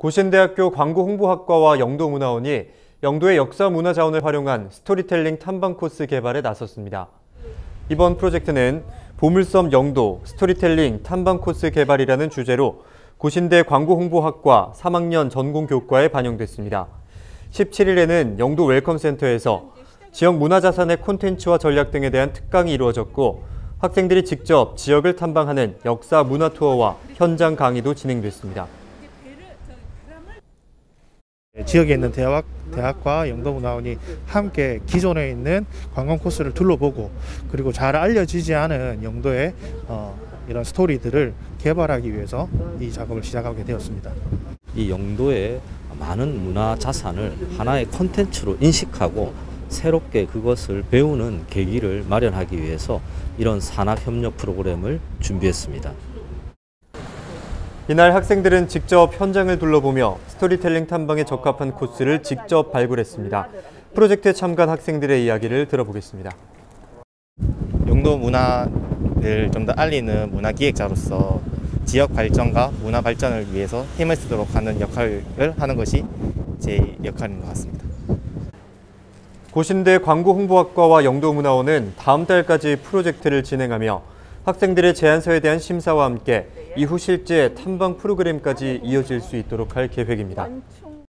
고신대학교 광고홍보학과와 영도문화원이 영도의 역사문화자원을 활용한 스토리텔링 탐방 코스 개발에 나섰습니다. 이번 프로젝트는 보물섬 영도 스토리텔링 탐방 코스 개발이라는 주제로 고신대 광고홍보학과 3학년 전공교과에 반영됐습니다. 17일에는 영도 웰컴센터에서 지역 문화자산의 콘텐츠와 전략 등에 대한 특강이 이루어졌고 학생들이 직접 지역을 탐방하는 역사 문화 투어와 현장 강의도 진행됐습니다. 지역에 있는 대학과 영도문화원이 함께 기존에 있는 관광 코스를 둘러보고 그리고 잘 알려지지 않은 영도의 이런 스토리들을 개발하기 위해서 이 작업을 시작하게 되었습니다. 이 영도의 많은 문화 자산을 하나의 콘텐츠로 인식하고 새롭게 그것을 배우는 계기를 마련하기 위해서 이런 산학협력 프로그램을 준비했습니다. 이날 학생들은 직접 현장을 둘러보며 스토리텔링 탐방에 적합한 코스를 직접 발굴했습니다. 프로젝트에 참가한 학생들의 이야기를 들어보겠습니다. 영도 문화를 좀 더 알리는 문화기획자로서 지역 발전과 문화 발전을 위해서 힘을 쓰도록 하는 역할을 하는 것이 제 역할인 것 같습니다. 고신대 광고홍보학과와 영도문화원은 다음 달까지 프로젝트를 진행하며 학생들의 제안서에 대한 심사와 함께 이후 실제 탐방 프로그램까지 이어질 수 있도록 할 계획입니다.